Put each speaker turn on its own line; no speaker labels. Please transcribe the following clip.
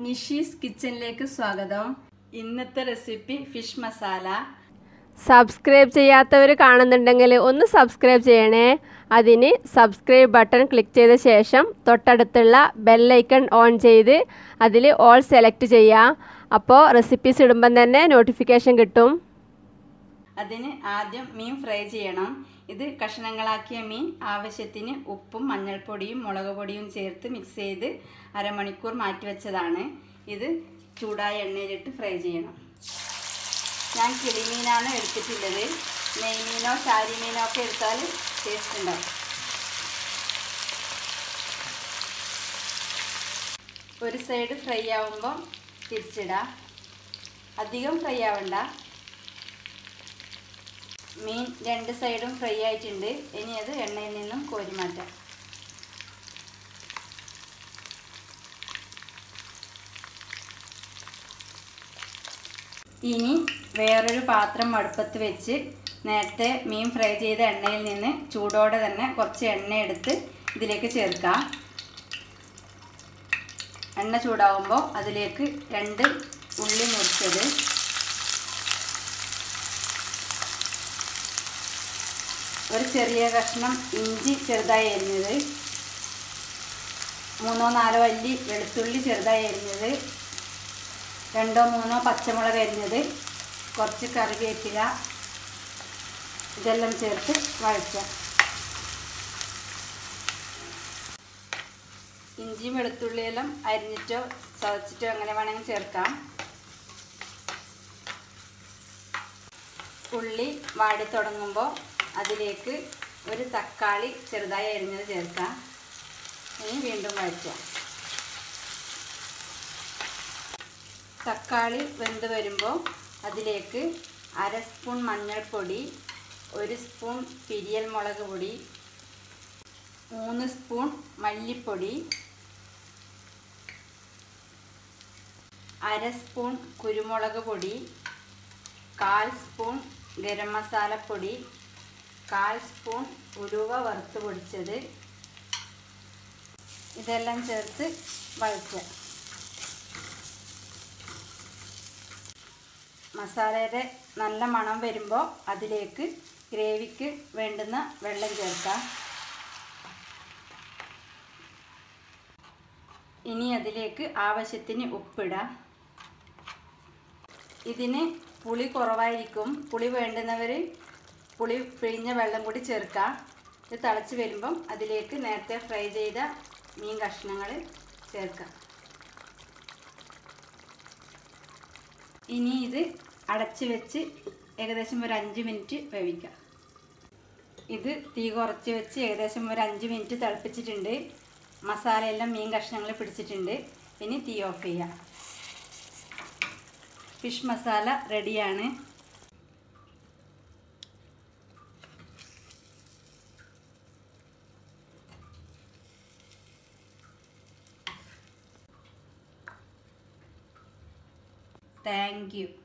നിഷീസ് കിച്ചണിലേക്ക് സ്വാഗതം. ഇന്നത്തെ റെസിപ്പി ഫിഷ് മസാല.
സബ്സ്ക്രൈബ് ചെയ്യാത്തവർ കാണുന്നുണ്ടെങ്കിൽ ഒന്ന് സബ്സ്ക്രൈബ് ചെയ്യണേ. അതിന് സബ്സ്ക്രൈബ് ബട്ടൺ ക്ലിക്ക് ചെയ്ത ശേഷം തൊട്ടടുത്തുള്ള ബെല്ലൈക്കൺ ഓൺ ചെയ്ത് അതിൽ ഓൾ സെലക്ട് ചെയ്യാം. അപ്പോൾ റെസിപ്പീസ് ഇടുമ്പം തന്നെ നോട്ടിഫിക്കേഷൻ കിട്ടും.
അതിന് ആദ്യം മീൻ ഫ്രൈ ചെയ്യണം. ഇത് കഷ്ണങ്ങളാക്കിയ മീൻ ആവശ്യത്തിന് ഉപ്പും മഞ്ഞൾപ്പൊടിയും മുളക് പൊടിയും ചേർത്ത് മിക്സ് ചെയ്ത് അരമണിക്കൂർ മാറ്റി വെച്ചതാണ്. ഇത് ചൂടായ എണ്ണയിലിട്ട് ഫ്രൈ ചെയ്യണം. ഞാൻ കിളിമീനാണ് എടുത്തിട്ടുള്ളത്. നെയ്മീനോ ചാരിമീനോ ഒക്കെ എടുത്താൽ ടേസ്റ്റ് ഉണ്ടാവും. ഒരു സൈഡ് ഫ്രൈ ആവുമ്പോൾ തിരിച്ചിടാം. അധികം ഫ്രൈ ആവണ്ട. മീൻ രണ്ട് സൈഡും ഫ്രൈ ആയിട്ടുണ്ട്. ഇനി അത് എണ്ണയിൽ നിന്നും കോരി മാറ്റാം. ഇനി വേറൊരു പാത്രം അടുപ്പത്ത് വെച്ച് നേരത്തെ മീൻ ഫ്രൈ ചെയ്ത എണ്ണയിൽ നിന്ന് ചൂടോടെ തന്നെ കുറച്ച് എണ്ണ എടുത്ത് ഇതിലേക്ക് ചേർക്കാം. എണ്ണ ചൂടാവുമ്പോൾ അതിലേക്ക് 2 ഉള്ളി മുറിച്ചത്, ഒരു ചെറിയ കഷ്ണം ഇഞ്ചി ചെറുതായി അരിഞ്ഞത്, 3-4 അല്ലി വെളുത്തുള്ളി ചെറുതായി അരിഞ്ഞത്, 2-3 പച്ചമുളക് അരിഞ്ഞത്, കുറച്ച് കറിവേപ്പില, ഇതെല്ലാം ചേർത്ത് വഴറ്റാം. ഇഞ്ചിയും വെളുത്തുള്ളിയെല്ലാം അരിഞ്ഞിട്ടോ ചതച്ചിട്ടോ അങ്ങനെ വേണമെങ്കിൽ ചേർക്കാം. ഉള്ളി വാടി തുടങ്ങുമ്പോൾ അതിലേക്ക് ഒരു തക്കാളി ചെറുതായി അരിഞ്ഞത് ചേർക്കാം. ഇനി വീണ്ടും വഴറ്റാം. തക്കാളി വെന്ത് വരുമ്പോൾ അതിലേക്ക് 1/2 സ്പൂൺ മഞ്ഞൾപ്പൊടി, 1 സ്പൂൺ പിരിയൽ മുളക് പൊടി, 3 സ്പൂൺ മല്ലിപ്പൊടി, 1/2 സ്പൂൺ കുരുമുളക് പൊടി, 1/4 സ്പൂൺ ഗരം മസാലപ്പൊടി, 1/4 സ്പൂൺ ഉലുവ വറുത്ത് പൊടിച്ചത്, ഇതെല്ലാം ചേർത്ത് വഴറ്റുക. മസാലയുടെ നല്ല മണം വരുമ്പോൾ അതിലേക്ക് ഗ്രേവിക്ക് വേണ്ടുന്ന വെള്ളം ചേർക്കാം. ഇനി അതിലേക്ക് ആവശ്യത്തിന് ഉപ്പിടാം. ഇതിന് പുളി കുറവായിരിക്കും. പുളി വേണ്ടുന്നവർ പുളി പിഴിഞ്ഞ വെള്ളം കൂടി ചേർക്കാം. ഇത് തിളച്ച് വരുമ്പം അതിലേക്ക് നേരത്തെ ഫ്രൈ ചെയ്ത മീൻ കഷ്ണങ്ങൾ ചേർക്കാം. ഇനി ഇത് അടച്ച് വെച്ച് ഏകദേശം ഒരു 5 മിനിറ്റ് വേവിക്കാം. ഇത് തീ കുറച്ച് വെച്ച് ഏകദേശം ഒരു 5 മിനിറ്റ് തിളപ്പിച്ചിട്ടുണ്ട്. മസാലയെല്ലാം മീൻ കഷ്ണങ്ങൾ പിടിച്ചിട്ടുണ്ട്. ഇനി തീ ഓഫ് ചെയ്യാം. ഫിഷ് മസാല റെഡിയാണ്. Thank U.